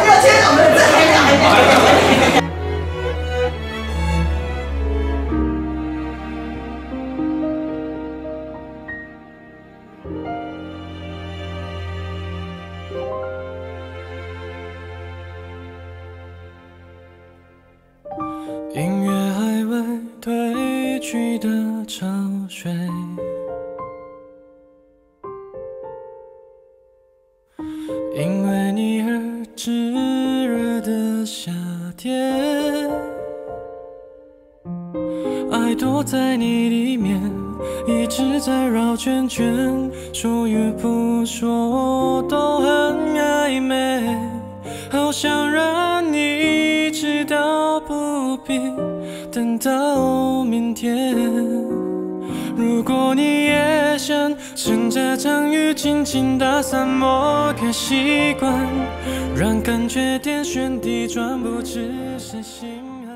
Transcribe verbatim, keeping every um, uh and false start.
没有牵手，没有，这还没有，还没有。 音乐还未褪去的潮水，因为你而炙热的夏天，爱躲在你里面，一直在绕圈圈，说与不说都很暧昧，好想让你知道不必等到明天。如果你也想趁这场雨轻轻打伞，抹个习惯，让感觉天旋地转，不只是心寒。